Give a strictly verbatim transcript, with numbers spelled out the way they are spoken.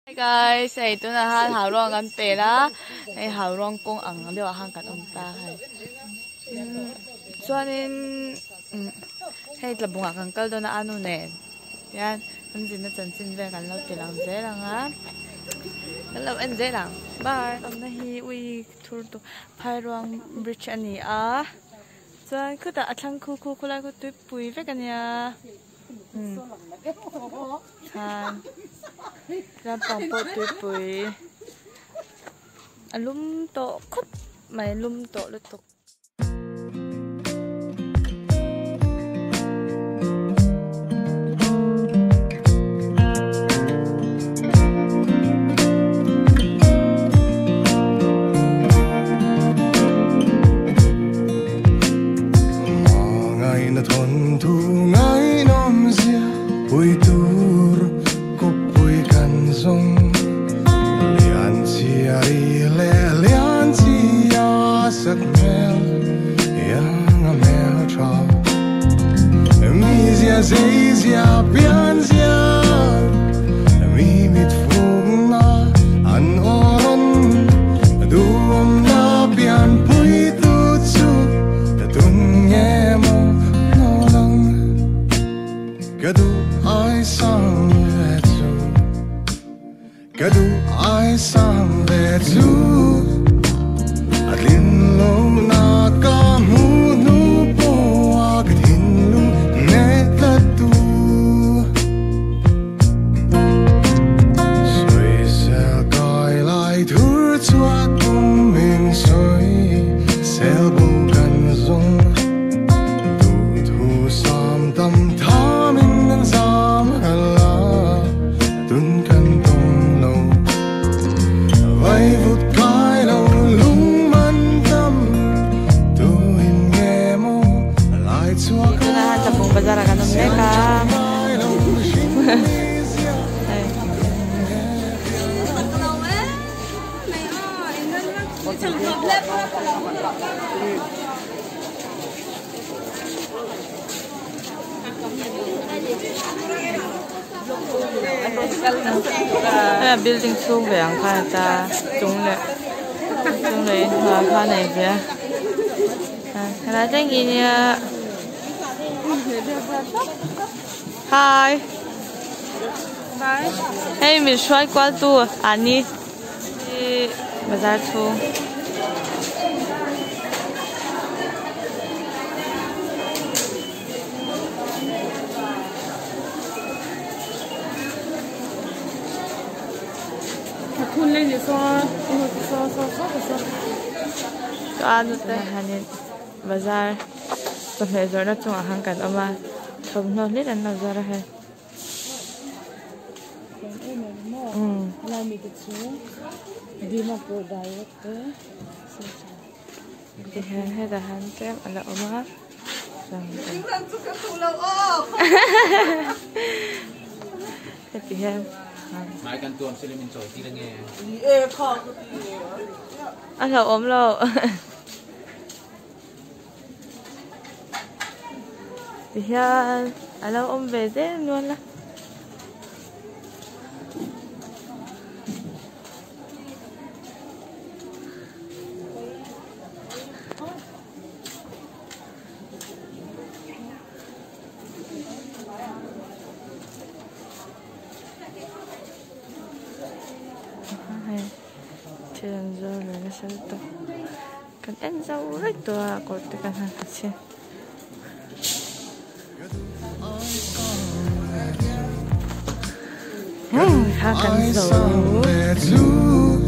Hi guys, ay ito na ha, harong ang pera, ay harong kong ang liwa hangkat umta hay. So anin, hey tlabung akang kaldo na ano nen. Yan, kansin na chansin ve kan lau tilang ze lang ha. Kan lau en ze lang. Bye. Am na hi ui tur to pairong bridge ani a. So kuda atlang ku ku kulai ku tu pui ve kan ya. Hmm. Han. Ra pang po tui pui. Alum to khut mai lum to lu tuk. Building xuống về ăn pha ta chúng lệ chúng lệ hòa pha này kìa cái là cái gì nha. Hi Hi Hey mình xoay qua tu anh đi bazaar tu so ano tayo hanin bazaar sa medyo na itong ahangkan ama sobno nila na zara hai hmm dihan hai dahan kem ala oma dihan Mai kan tuan sila min choi ti la nge. Eh kha ko ti. A lo om lo. Diyan, alo om về thế luôn là. Trên rồi nó sẽ to, cần ăn rau rất to, có thể cần hàng trên. Hmm, ha cần rau.